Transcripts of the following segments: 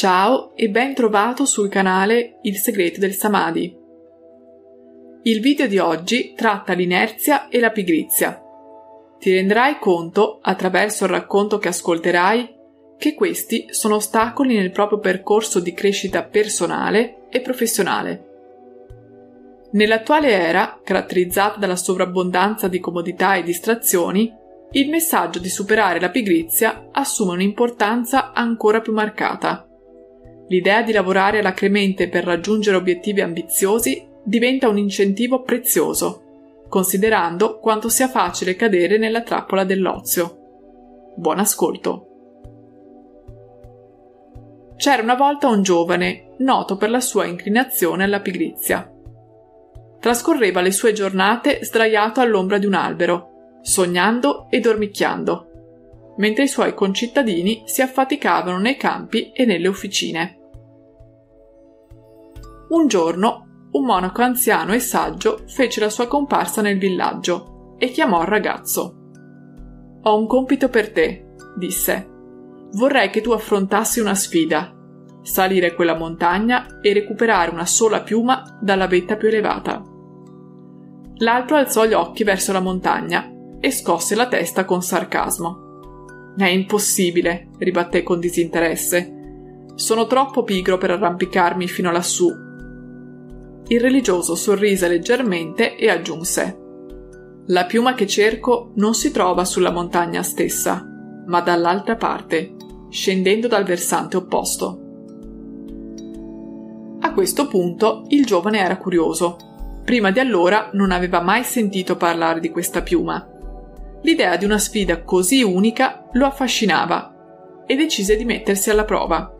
Ciao e ben trovato sul canale Il segreto del Samadhi. Il video di oggi tratta l'inerzia e la pigrizia. Ti renderai conto, attraverso il racconto che ascolterai, che questi sono ostacoli nel proprio percorso di crescita personale e professionale. Nell'attuale era, caratterizzata dalla sovrabbondanza di comodità e distrazioni, il messaggio di superare la pigrizia assume un'importanza ancora più marcata. L'idea di lavorare alacremente per raggiungere obiettivi ambiziosi diventa un incentivo prezioso, considerando quanto sia facile cadere nella trappola dell'ozio. Buon ascolto! C'era una volta un giovane, noto per la sua inclinazione alla pigrizia. Trascorreva le sue giornate sdraiato all'ombra di un albero, sognando e dormicchiando, mentre i suoi concittadini si affaticavano nei campi e nelle officine. Un giorno, un monaco anziano e saggio fece la sua comparsa nel villaggio e chiamò il ragazzo. «Ho un compito per te», disse. «Vorrei che tu affrontassi una sfida, salire quella montagna e recuperare una sola piuma dalla vetta più elevata». L'altro alzò gli occhi verso la montagna e scosse la testa con sarcasmo. «È impossibile», ribatté con disinteresse. «Sono troppo pigro per arrampicarmi fino lassù». Il religioso sorrise leggermente e aggiunse: «La piuma che cerco non si trova sulla montagna stessa, ma dall'altra parte, scendendo dal versante opposto». A questo punto il giovane era curioso. Prima di allora non aveva mai sentito parlare di questa piuma. L'idea di una sfida così unica lo affascinava e decise di mettersi alla prova.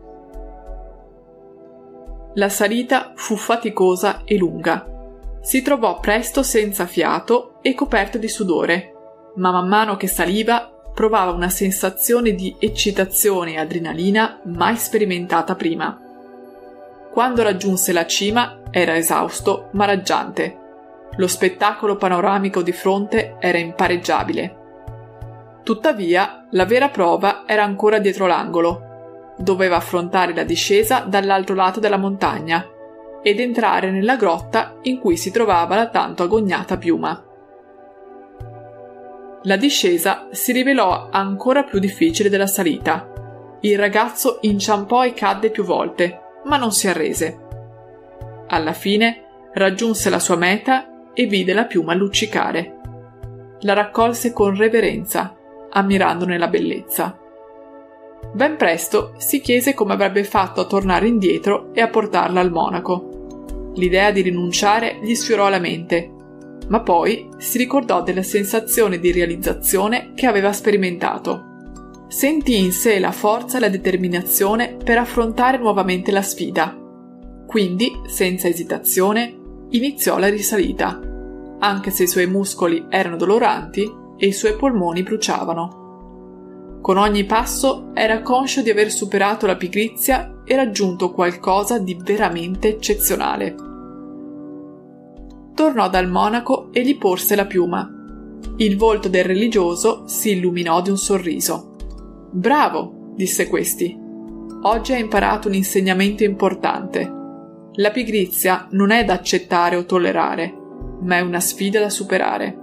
La salita fu faticosa e lunga. Si trovò presto senza fiato e coperto di sudore, ma man mano che saliva provava una sensazione di eccitazione e adrenalina mai sperimentata prima. Quando raggiunse la cima era esausto ma raggiante. Lo spettacolo panoramico di fronte era impareggiabile. Tuttavia, la vera prova era ancora dietro l'angolo. Doveva affrontare la discesa dall'altro lato della montagna ed entrare nella grotta in cui si trovava la tanto agognata piuma. La discesa si rivelò ancora più difficile della salita. Il ragazzo inciampò e cadde più volte, ma non si arrese. Alla fine raggiunse la sua meta e vide la piuma luccicare. La raccolse con reverenza, ammirandone la bellezza. Ben presto si chiese come avrebbe fatto a tornare indietro e a portarla al monaco. L'idea di rinunciare gli sfiorò la mente, ma poi si ricordò della sensazione di realizzazione che aveva sperimentato. Sentì in sé la forza e la determinazione per affrontare nuovamente la sfida. Quindi, senza esitazione, iniziò la risalita, anche se i suoi muscoli erano doloranti e i suoi polmoni bruciavano. Con ogni passo era conscio di aver superato la pigrizia e raggiunto qualcosa di veramente eccezionale. Tornò dal monaco e gli porse la piuma. Il volto del religioso si illuminò di un sorriso. «Bravo», disse questi. «Oggi hai imparato un insegnamento importante. La pigrizia non è da accettare o tollerare, ma è una sfida da superare».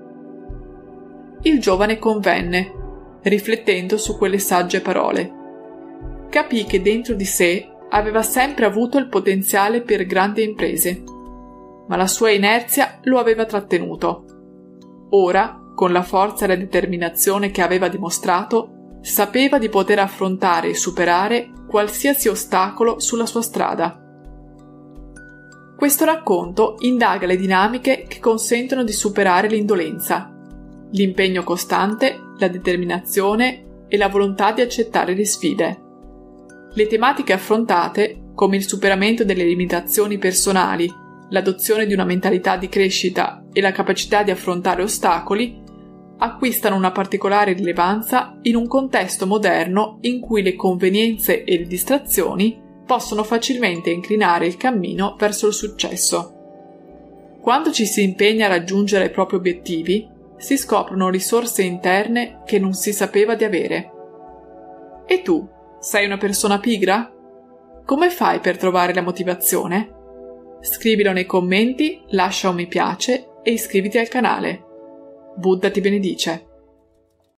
Il giovane convenne, riflettendo su quelle sagge parole. Capì che dentro di sé aveva sempre avuto il potenziale per grandi imprese, ma la sua inerzia lo aveva trattenuto. Ora, con la forza e la determinazione che aveva dimostrato, sapeva di poter affrontare e superare qualsiasi ostacolo sulla sua strada. Questo racconto indaga le dinamiche che consentono di superare l'indolenza, l'impegno costante, la determinazione e la volontà di accettare le sfide. Le tematiche affrontate, come il superamento delle limitazioni personali, l'adozione di una mentalità di crescita e la capacità di affrontare ostacoli, acquistano una particolare rilevanza in un contesto moderno in cui le convenienze e le distrazioni possono facilmente inclinare il cammino verso il successo. Quando ci si impegna a raggiungere i propri obiettivi, si scoprono risorse interne che non si sapeva di avere. E tu, sei una persona pigra? Come fai per trovare la motivazione? Scrivilo nei commenti, lascia un mi piace e iscriviti al canale. Buddha ti benedice.